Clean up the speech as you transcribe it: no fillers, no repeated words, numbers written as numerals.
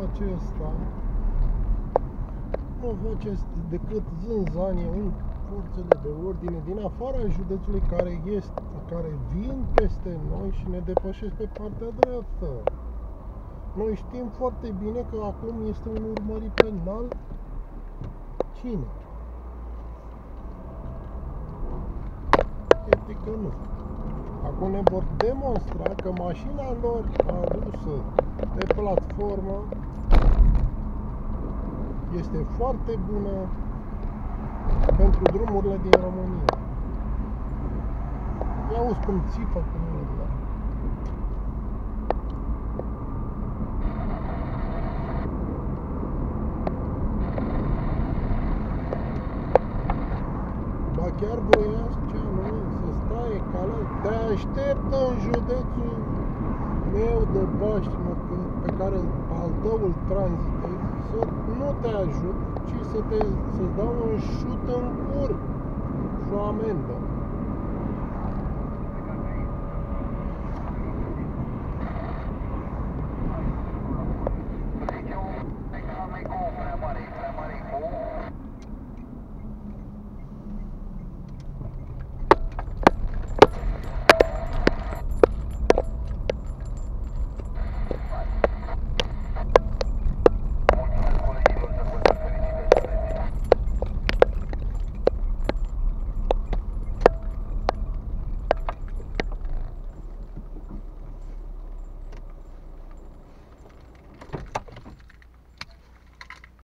acesta nu faceți decât zânzanie în forțele de ordine din afara județului care vin peste noi și ne depășesc pe partea dreaptă. Noi știm foarte bine că acum este un urmărit penal. Cine? Este că nu. Acum ne vor demonstra că mașina lor adusă pe platformă este foarte bună pentru drumurile din România. Ia auzi cum țipă cu mâna. Ba chiar voia să stai calea. Te aștept în județul meu de Baștină, pe care al tău îl tranzitezi, să nu te ajut, ci să-ți dau un șut în cur și o amendă.